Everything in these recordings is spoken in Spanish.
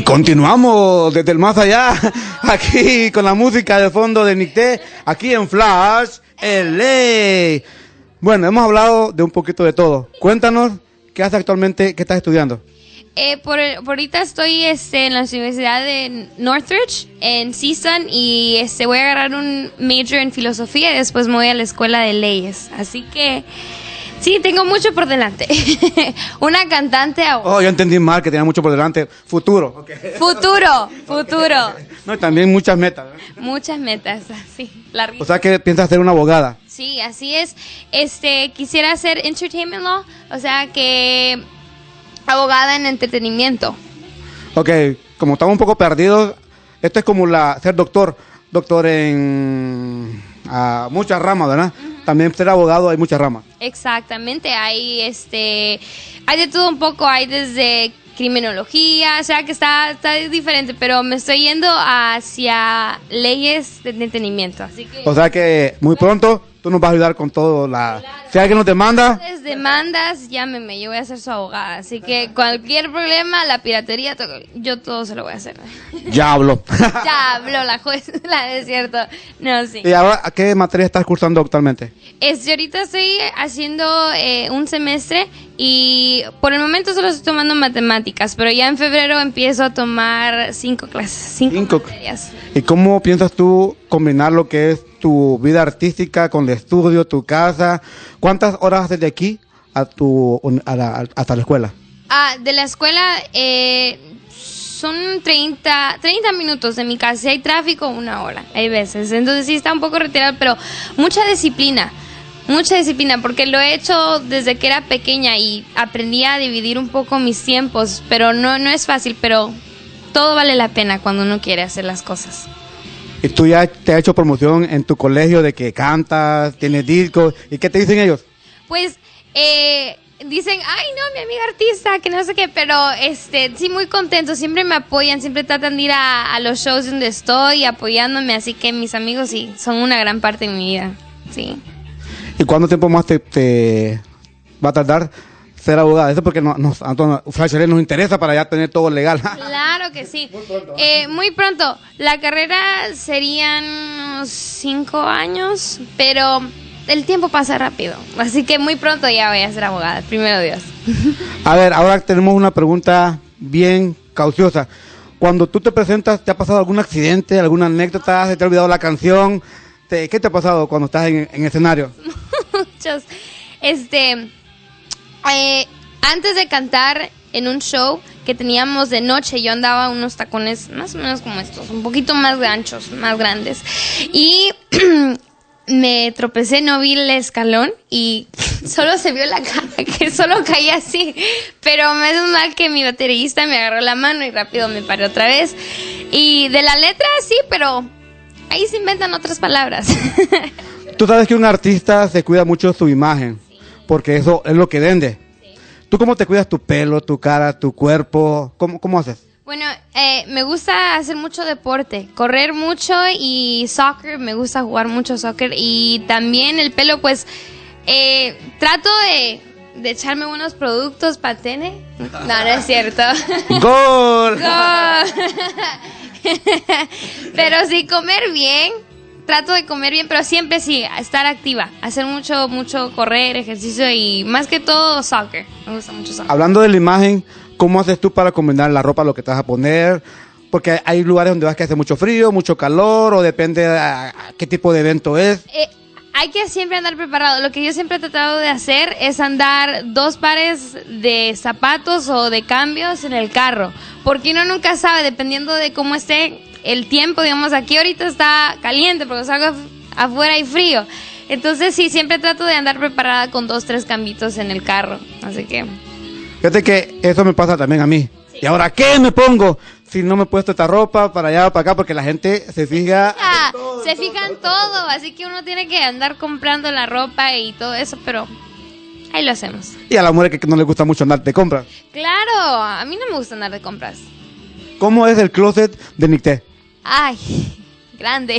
continuamos desde el más allá, aquí con la música de fondo de Nicté, aquí en Flash LA. Bueno, hemos hablado de un poquito de todo. Cuéntanos, ¿qué haces actualmente? ¿Qué estás estudiando? Por ahorita estoy en la Universidad de Northridge, en CSUN, y voy a agarrar un major en filosofía y después me voy a la escuela de leyes. Así que sí, tengo mucho por delante. Una cantante. Oh, yo entendí mal que tenía mucho por delante. Futuro. Okay. Futuro. No, y también muchas metas, ¿no? Muchas metas, sí. O sea que piensas ser una abogada. Sí, así es. Quisiera hacer entertainment law, o sea que abogada en entretenimiento. Ok, como estamos un poco perdidos, esto es como ser doctor en muchas ramas, ¿verdad? También ser abogado hay muchas ramas. Exactamente, hay hay de todo un poco, hay desde criminología, o sea que está diferente, pero me estoy yendo hacia leyes de entretenimiento, así que... O sea que muy pronto tú nos vas a ayudar con todo Si alguien nos demanda... Demandas, llámeme, yo voy a ser su abogada, así que cualquier problema, la piratería, yo todo se lo voy a hacer. Ya habló. Ya habló la juez, es cierto. No, sí. ¿Y ahora a qué materia estás cursando actualmente? Ahorita estoy haciendo un semestre y por el momento solo estoy tomando matemáticas, pero ya en febrero empiezo a tomar 5 clases, 5 materias. ¿Y cómo piensas tú combinar lo que es tu vida artística con el estudio, tu casa? ¿Cuántas horas haces de aquí hasta la escuela? De la escuela son 30 minutos de mi casa. Si hay tráfico, 1 hora, hay veces. Entonces sí está un poco retirado, pero mucha disciplina, porque lo he hecho desde que era pequeña y aprendí a dividir un poco mis tiempos, pero no es fácil, pero todo vale la pena cuando uno quiere hacer las cosas. ¿Y tú ya te has hecho promoción en tu colegio de que cantas, tienes discos? ¿Y qué te dicen ellos? Pues dicen, ay no, mi amiga artista, que no sé qué, pero sí, muy contentos, siempre me apoyan, siempre tratan de ir a los shows donde estoy apoyándome, así que mis amigos sí, son una gran parte de mi vida, sí. ¿Y cuánto tiempo más te va a tardar ser abogada? Eso porque a Flash LA nos interesa para ya tener todo legal. Claro que sí. Muy pronto. La carrera serían unos 5 años, pero el tiempo pasa rápido. Así que muy pronto ya voy a ser abogada, primero Dios. A ver, ahora tenemos una pregunta bien cauciosa. Cuando tú te presentas, ¿te ha pasado algún accidente, alguna anécdota? ¿Se te ha olvidado la canción? ¿Qué te ha pasado cuando estás en escenario? Muchos. Antes de cantar en un show que teníamos de noche, yo andaba unos tacones más o menos como estos, un poquito más anchos, más grandes. Y me tropecé, no vi el escalón y solo se vio la cara, que solo caí así. Pero menos mal que mi baterista me agarró la mano y rápido me paré otra vez. Y de la letra sí, pero ahí se inventan otras palabras. Tú sabes que un artista se cuida mucho de su imagen, porque eso es lo que vende. ¿Tú cómo te cuidas tu pelo, tu cara, tu cuerpo? ¿Cómo haces? Bueno, me gusta hacer mucho deporte, correr mucho y soccer, me gusta jugar mucho soccer. Y también el pelo, pues, trato de echarme unos productos patene. No es cierto. ¡Gol! Pero sí, comer bien. Trato de comer bien, pero siempre sí, estar activa, hacer mucho correr, ejercicio y más que todo soccer. Me gusta mucho soccer. Hablando de la imagen, ¿cómo haces tú para combinar la ropa, lo que te vas a poner? Porque hay lugares donde vas que hace mucho frío, mucho calor, o depende a qué tipo de evento es. Hay que siempre andar preparado. Lo que yo siempre he tratado de hacer es andar 2 pares de zapatos o de cambios en el carro, porque uno nunca sabe, dependiendo de cómo esté el tiempo, digamos, aquí ahorita está caliente porque salgo afuera y frío. Entonces sí, siempre trato de andar preparada con 2, 3 cambitos en el carro. Así que... Fíjate que eso me pasa también a mí. Sí. ¿Y ahora qué me pongo? Si no me he puesto esta ropa para allá o para acá, porque la gente se fija... Se fija en todo, así que uno tiene que andar comprando la ropa y todo eso, pero ahí lo hacemos. Y a la mujer que no le gusta mucho andar de compras. Claro, a mí no me gusta andar de compras. ¿Cómo es el closet de Nicté? Ay, grande.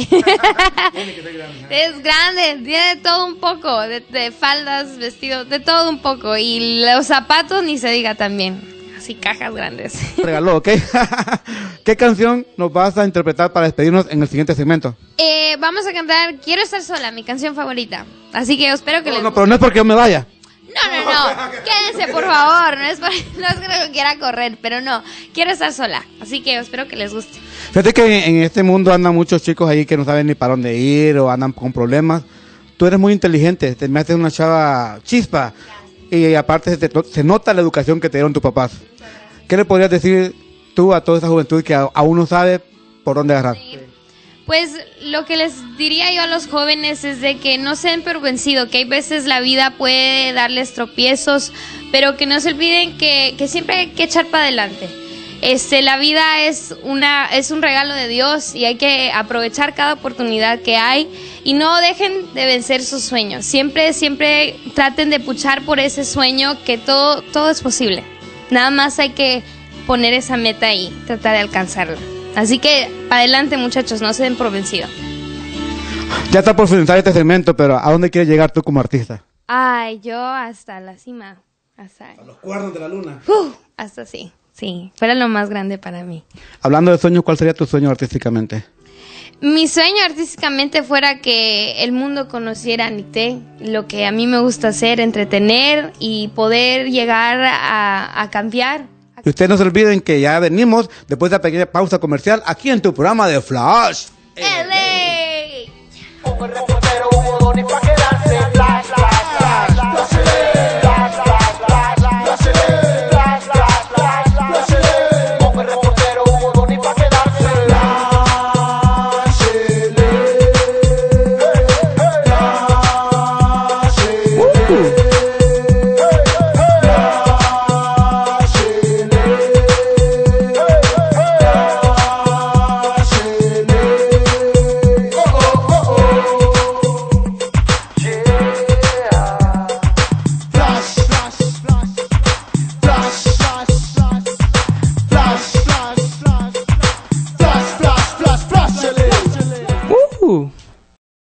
Es grande, tiene todo un poco, de faldas, vestidos, de todo un poco. Y los zapatos ni se diga también. así cajas grandes. Regaló, ¿ok? ¿Qué canción nos vas a interpretar para despedirnos en el siguiente segmento? Vamos a cantar Quiero estar sola, mi canción favorita. Así que espero que les No, guste. pero no es porque yo me vaya. No. Quédense, por favor. No es que quiera correr, pero no. Quiero estar sola. Así que espero que les guste. Fíjate que en este mundo andan muchos chicos ahí que no saben ni para dónde ir o andan con problemas. Tú eres muy inteligente, te me haces una chava chispa. Y aparte se nota la educación que te dieron tus papás. ¿Qué le podrías decir tú a toda esa juventud que aún no sabe por dónde agarrar? Sí. Pues lo que les diría yo a los jóvenes es de que no se den por vencido, que hay veces la vida puede darles tropiezos, pero que no se olviden que siempre hay que echar para adelante. La vida es un regalo de Dios y hay que aprovechar cada oportunidad que hay y no dejen de vencer sus sueños. Siempre traten de puchar por ese sueño, que todo es posible. Nada más hay que poner esa meta y tratar de alcanzarla. Así que, para adelante, muchachos, no se den por vencido. Ya está por finalizar este segmento, pero ¿a dónde quieres llegar tú como artista? Ay, yo hasta la cima. Hasta los cuernos de la luna. Hasta sí. Fuera lo más grande para mí. Hablando de sueños, ¿cuál sería tu sueño artísticamente? Mi sueño artísticamente fuera que el mundo conociera a Nicté, lo que a mí me gusta hacer, entretener y poder llegar a cambiar. Y ustedes no se olviden que ya venimos después de la pequeña pausa comercial aquí en tu programa de Flash. LA. Un reportero, un modón y pa' que